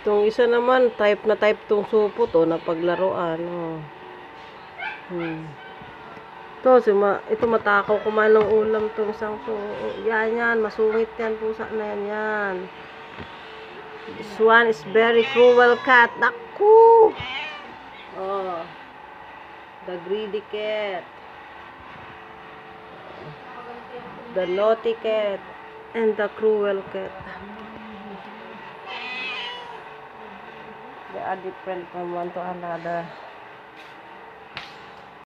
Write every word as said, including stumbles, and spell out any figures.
Itong isa naman, type na type tong supot, oh, na paglaruan, oh. Hmm. Ito, si ma ito matakaw kumain ng ulam tong isang to. Oh, yan, yan, masungit yan, pusa na yan, yan. This one is very cruel cat. Naku! Oh. The greedy cat. The naughty cat. And the cruel cat. They are different from one to another.